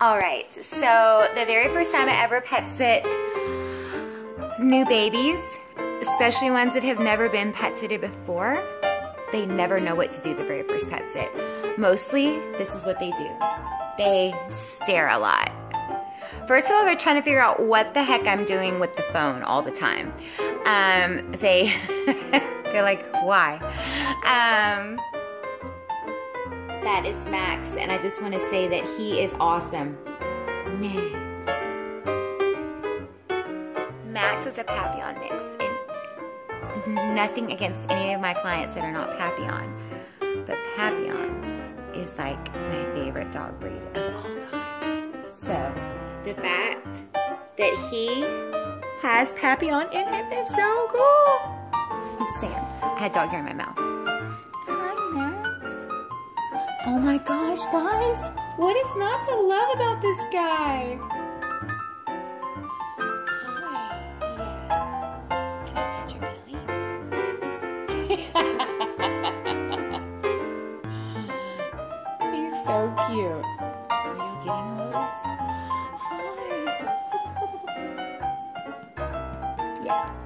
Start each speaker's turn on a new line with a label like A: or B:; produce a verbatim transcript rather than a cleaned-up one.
A: All right, so the very first time I ever pet sit new babies, especially ones that have never been pet sitted before, they never know what to do the very first pet sit. Mostly, this is what they do. They stare a lot. First of all, they're trying to figure out what the heck I'm doing with the phone all the time. Um, they, they're like, why? Um, that is Max, and I just want to say that he is awesome. Max. Max is a Papillon mix, and nothing against any of my clients that are not Papillon, but Papillon is like my favorite dog breed of all time. So, the fact that he has Papillon in him is so cool. I'm just saying, I had dog hair in my mouth. Oh my gosh, guys, what is not to love about this guy? Hi, yes. Can I pet your belly? He's so cute. Are you getting those? Hi. Yeah.